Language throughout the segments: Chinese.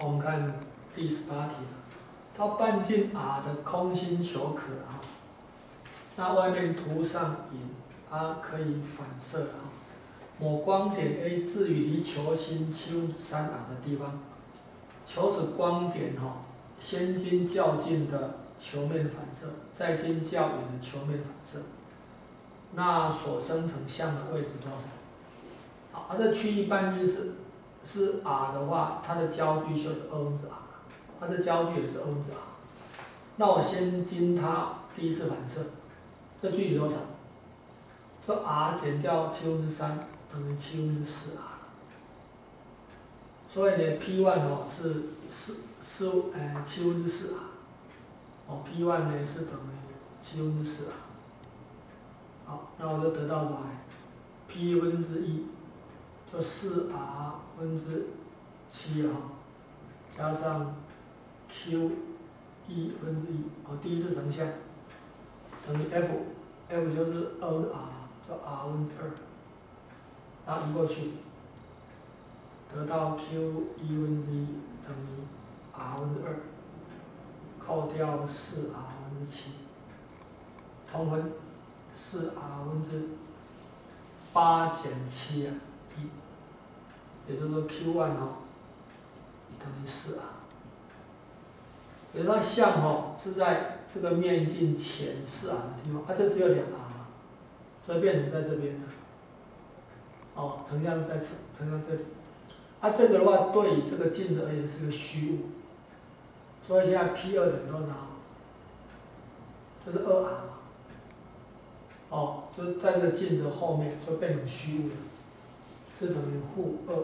我们看第18题，它半径 r 的空心球壳那外面涂上银，它可以反射某光点 A 置于离球心7/3r 的地方，求使光点先经较近的球面反射，再经较远的球面反射，那所生成像的位置多少？好，这区域半径是 r 的话，它的焦距就是2/r， 它这焦距也是2/r。那我先经它第一次反射，这距离多少？这 r 减掉3/7等于4/7。所以呢 ，P1 是7/4r，P1 呢是等于4/7r。好，那我就得到什么 ？P1/1就4r⁻7加上 Q1/1，第一次成像等于 F 就是 2/r， 就r⁻2，然后移过去，得到 Q1/1等于r⁻2，扣掉4r⁻7，同分4r⁻8减71，也就是说 Q1 等于4r。也就是它像是在这个面径前4r的地方，这只有2r嘛，所以变成在这边了。成像在这里。这个的话对于这个镜子而言是个虚物，所以现在 P2等于多少？这是2r嘛，就是在这个镜子后面就变成虚物了，是等于-2r。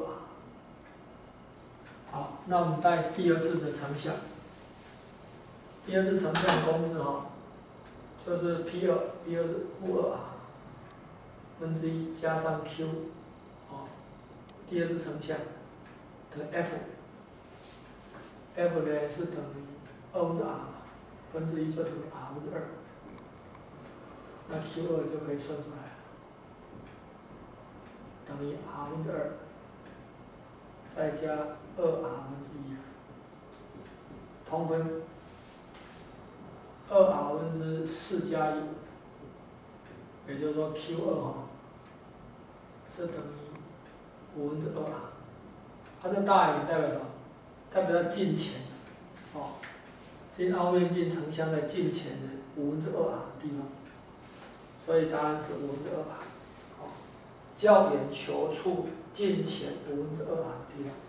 好，那我们带第二次的成像。第二次成像公式就是 P2 是-2r⁻1加上 Q， 第二次成像等于 F 呢是等于2/r⁻1就等于r⁻2，那 Q2 就可以算出来了，等于r⁻2再加2r⁻1，同分2r⁻4加1，也就是说 Q2 是等于5/2r。这大于代表什么？代表它镜前，经凹面镜成像在镜前的5/2r的地方，所以答案是5/2r。较远球处镜前5/2r的地方。